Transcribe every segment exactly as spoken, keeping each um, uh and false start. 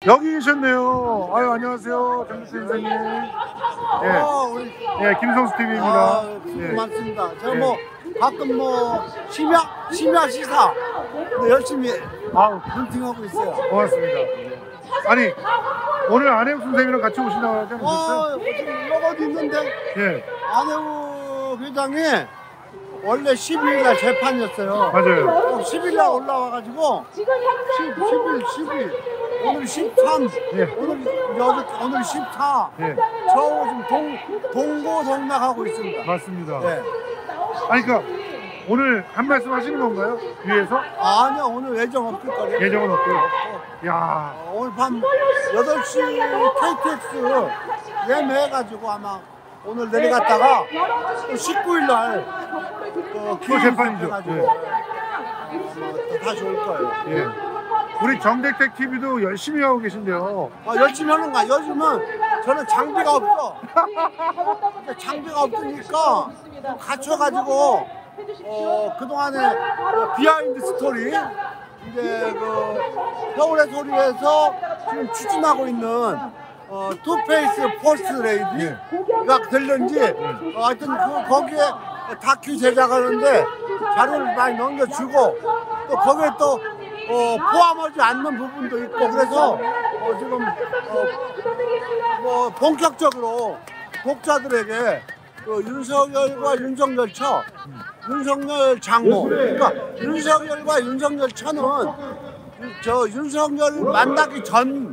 여기 계셨네요. 아유, 안녕하세요. 정규수 인사님. 예, 어, 우리, 예, 김성수 티비입니다. 아, 예. 고맙습니다. 제가 예. 뭐 가끔 뭐 심야 심야 시사 뭐 열심히 아우, 헌팅하고 있어요. 고맙습니다. 아니, 오늘 안혜욱 선생님이랑 같이 오신다고 하지 않으셨어요? 어, 지금 여기 있는데 예, 안혜우 회장이 원래 십이 일 날 재판이었어요. 맞아요. 십일 일 날 올라와가지고 십, 십일, 십이 오늘 십삼, 예. 오늘 여덟, 오늘 십사. 예, 저 지금 동 동고동락하고 있습니다. 맞습니다. 네. 아니, 그러니까 오늘 한 말씀 하시는 건가요? 위에서? 아니요, 오늘 예정 없을 거예요. 예정은 없고요. 야, 어, 오늘 밤 여덟 시 케이티엑스 예매해가지고 아마 오늘 내려갔다가 또 십구 일 날 또 또 재판이죠. 가지고 예. 또 다시 올 거예요. 예. 우리 정대택 티비도 열심히 하고 계신데요. 어, 열심히 하는 거야. 요즘은 저는 장비가 없어. 장비가 없으니까 갖춰가지고 어, 그동안에 비하인드 스토리 이제 그 서울의 소리에서 지금 추진하고 있는 어, 투페이스 포스트 레이디가 들는지 어, 하여튼 그 거기에 다큐 제작하는데 자료를 많이 넘겨주고 또 거기에 또 어, 포함하지 않는 부분도 있고 그래서 어, 지금 어, 뭐 본격적으로 독자들에게 그 윤석열과 윤석열 처, 윤석열 장모, 그러니까 윤석열과 윤석열 처는 저 윤석열 만나기 전에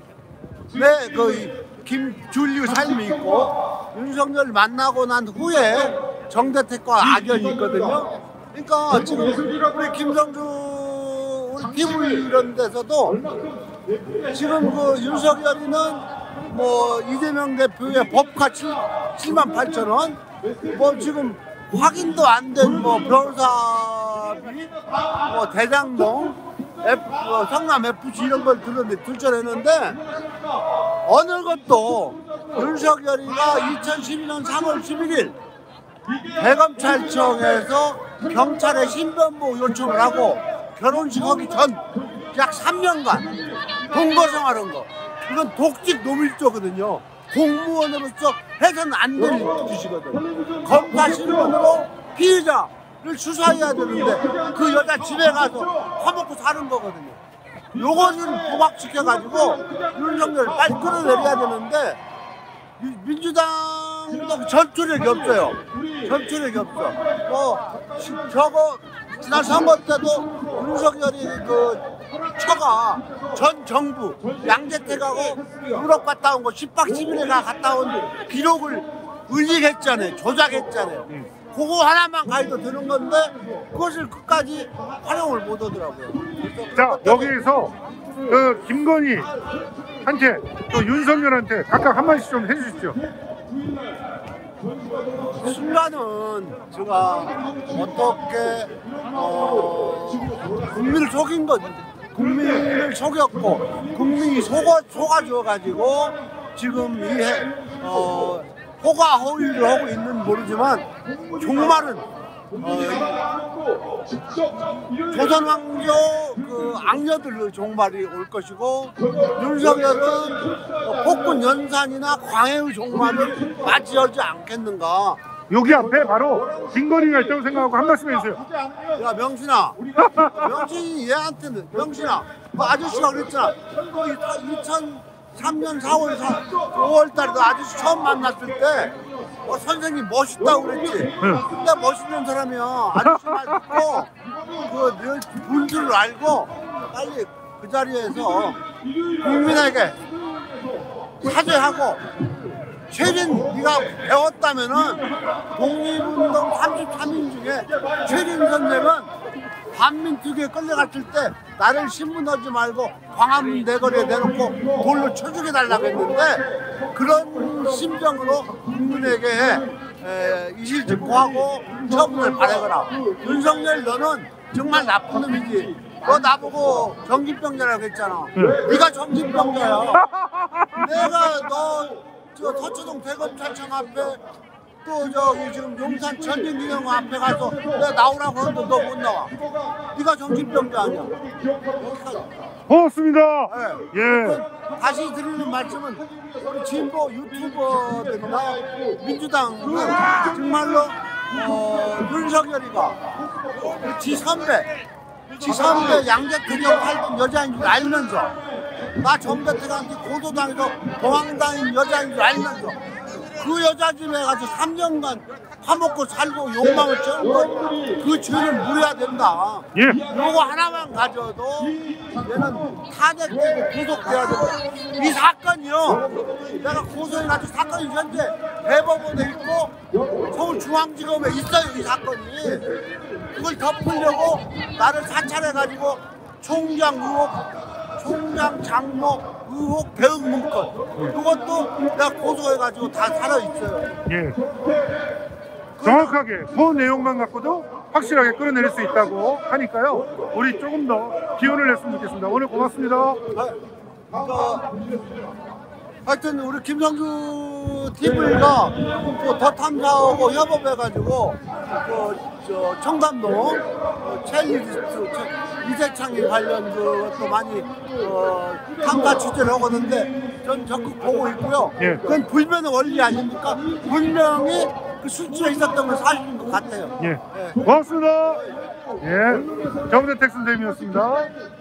그 김준류 삶이 있고 윤석열 만나고 난 후에 정대택과 악연이 있거든요. 그러니까 지금 우리 김성주 우리 티비 이런 데서도 지금 그 윤석열이는 뭐 이재명 대표의 법카 칠만 팔천 원, 뭐 지금 확인도 안 된 뭐 변호사비, 뭐 대장동, F, 뭐 성남 에프씨 이런 걸 들었는데 들춰냈는데 어느 것도 윤석열이가 이천십이 년 삼월 십일일 대검찰청에서 경찰에 신변보호 요청을 하고 결혼식 하기 전 약 삼 년간 동거생활한 거 이건 독직 노밀조거든요. 공무원으로서 해서는 안 될 짓이거든. 검사 신분으로 피의자를 수사해야 되는데 그 여자 집에 가서 파먹고 사는 거거든요. 요거는 부각시켜가지고 윤석열을 빨리 끌어내려야 되는데 민주당도 전투력이 없어요. 전투력이 없어. 뭐 저거 지난 선거 때도 윤석열이 그 처가 전 정부 양재택하고 유럽 갔다 온 거 십 박 십일 일에 갔다 온 기록을 의식했잖아요. 조작했잖아요. 그거 하나만 가해도 되는 건데 그것을 끝까지 활용을 못 하더라고요. 자, 여기에서 그 김건희 한테 또 윤석열한테 각각 한 마디씩 좀 해주십시오. 순간은 제가 어떻게 어, 국민을 속인 거지. 국민을 속였고 국민이 속아, 속아줘가지고 지금 이 어, 호가 허위를 하고 있는 모르지만 종말은 어, 조선 왕조 그 악녀들의 종말이 올 것이고 윤석열은 폭군 연산이나 광해의 종말을 맞이하지 않겠는가. 여기 앞에 바로 김건희가 있다고 생각하고 한 말씀 해주세요. 야 명신아, 명신이 얘한테는 명신아 그 아저씨가 그랬잖아. 그 이천삼 년 사월 오월 달에 그 아저씨 처음 만났을 때 어, 선생님 멋있다고 그랬지. 근데 멋있는 사람이야. 아저씨 말 듣고 그 본질을 알고 빨리 그 자리에서 국민에게 사죄하고 최진 네가 배웠다면은 독립운동 삼십삼 인 중에 최진 선생은 반민특위에 끌려갔을 때 나를 신문하지 말고 광화문 내거리에 내놓고 돌로 쳐 죽여달라고 했는데 그런 심정으로 국민에게 에, 이실직고하고 처분을 바라거라. 윤석열 너는 정말 나쁜 놈이지. 너 나보고 정신병자라고 했잖아. 네. 네가 정신병자야. 내가 너 저 서초동 대검찰청 앞에 또 저기 지금 용산 전쟁기념 앞에 가서 내가 나오라고 하는데 너 못 나와. 네가 정신병자 아니야. 고맙습니다. 네. 예. 다시 드리는 말씀은 우리 진보 유튜버들이나 민주당은 정말로 어, 윤석열이가 지 선배, 지 선배 양재택이하고 살던 여자인 줄 알면서 나 정대택한테 고소당해서 도망다닌 여자인 줄 알면서 그 여자 집에 가서 삼 년간 파먹고 살고 욕망을 ጨ은 거그 죄를 물어야 된다. 예. 요거 하나만 가져도 얘는 탄핵되고 구속돼야 된다. 이 사건이요. 내가 고소해가지고 사건이 현재 대법원에 있고 서울중앙지검에 있어요. 이 사건이. 그걸 덮으려고 나를 사찰해가지고 총장 의혹, 총장 장모 의혹 대응 문건 이것도 내가 고소해가지고 다 살아있어요. 예. 정확하게 그 내용만 갖고도 확실하게 끌어내릴 수 있다고 하니까요. 우리 조금 더 기운을 냈으면 좋겠습니다. 오늘 고맙습니다. 아, 저, 하여튼 우리 김성주 티비가 또 더 탐사하고 협업해가지고 그, 저 청담동 어, 체리리스트 이세창이 관련 그것도 많이 어, 탐사 취재를 하거든데 전 적극 보고 있고요. 예. 그건 불변의 원리 아닙니까? 분명히 그 수치에 있었던 건 사실인 것 같아요. 예. 고맙습니다. 예. 정대택 선생님이었습니다.